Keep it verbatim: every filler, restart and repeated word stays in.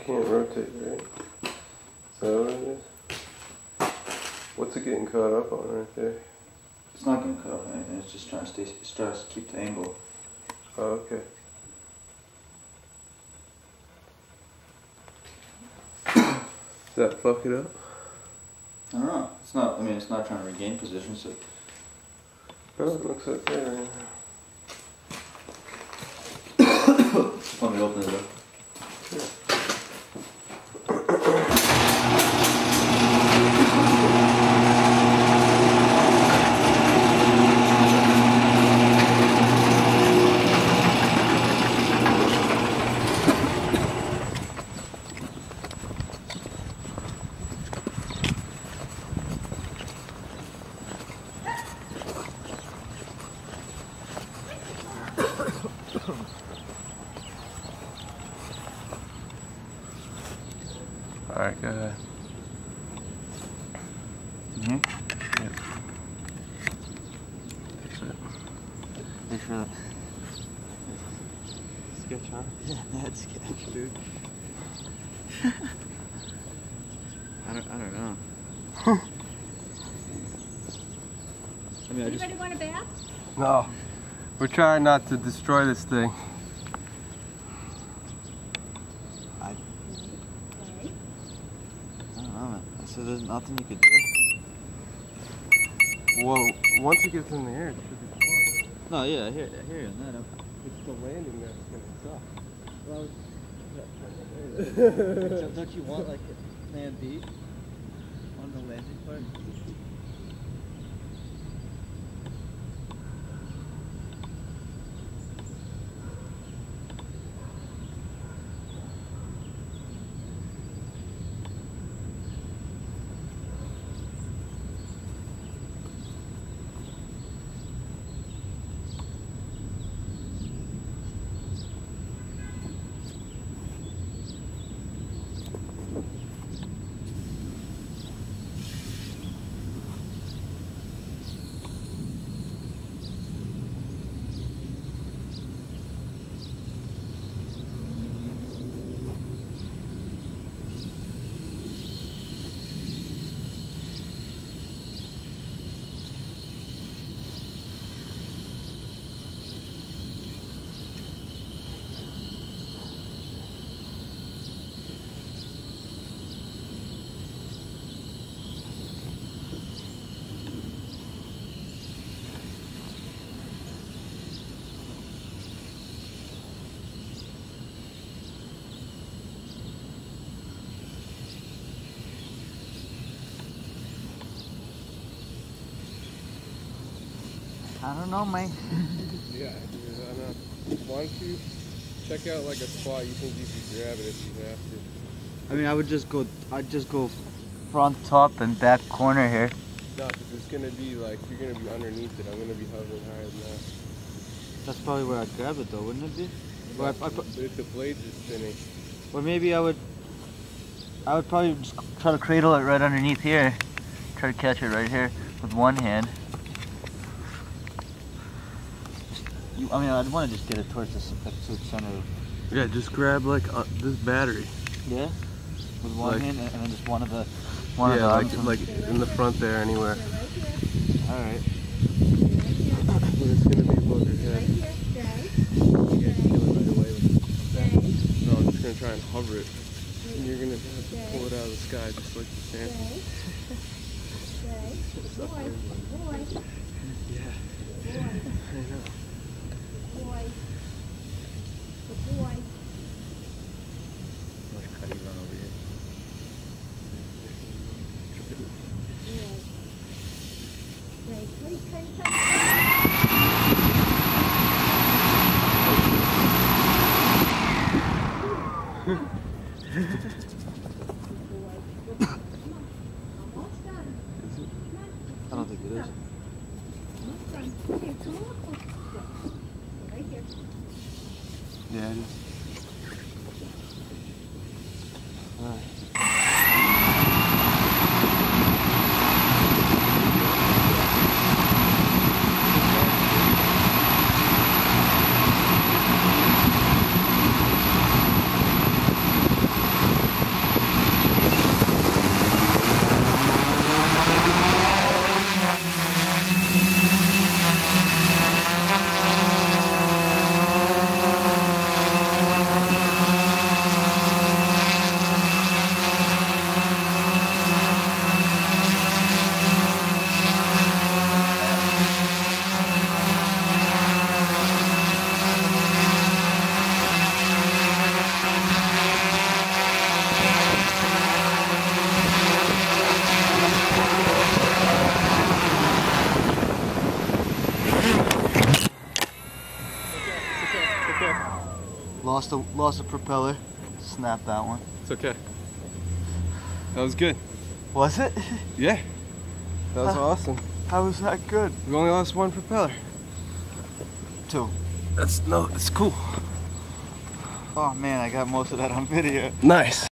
can't rotate, right? Is that what it is? What's it getting caught up on right there? It's not getting caught up on anything, it's just trying to stay, it's trying to keep the angle. Oh, okay. Does that fuck it up? I don't know. It's not, I mean, it's not trying to regain position, so. Oh, it looks okay right now. Let me open it up. Sure. Alright, go ahead. Mm-hmm. Yep. That's it. Thanks for that. Sketch, huh? Yeah, that's sketch, dude. I don't, I don't know. I mean, I just... Anybody want a bath? No. We're trying not to destroy this thing. I, Okay. I don't know, man. So there's nothing you could do? Well, once it gets in the air, it should be fine. No, yeah, I hear, I hear you on that. It's the landing that's gonna suck. Well, don't, don't you want like a plan B on the landing part? I don't know, man. Yeah, dude, I know. Why don't you check out like a spot you think you could grab it if you have to? I mean, I would just go, I'd just go front, top, and back corner here. No, because it's going to be like, you're going to be underneath it. I'm going to be hovering higher than that. That's probably where I'd grab it though, wouldn't it be? Or, I, I, But if the blades are spinning. or maybe I would, I would probably just try to cradle it right underneath here. Try to catch it right here with one hand. You, I mean, I'd want to just get it towards the center. Yeah, just grab like uh, this battery. Yeah? With one Like, hand and then just one of the, one yeah, of the like, arms. like in the front there anywhere. Alright. But it's going to be above your head. Right here, stay. You guys kill it right away with that. No, I'm just going to try and hover it. And you're going to have to pull it out of the sky just like the sand. Stay. Stay. Boy, boy, Yeah. boy, I know. boy. Good boy. Watch Cuddy run over here. Stay. Please, please, please. I don't think it is. Right here. Yeah, it is. Alright. a lost a propeller. Snapped that one. It's okay. That was good. Was it? Yeah. That was Huh. awesome. How was that good? We only lost one propeller. Two. That's no, it's cool. Oh man, I got most of that on video. Nice.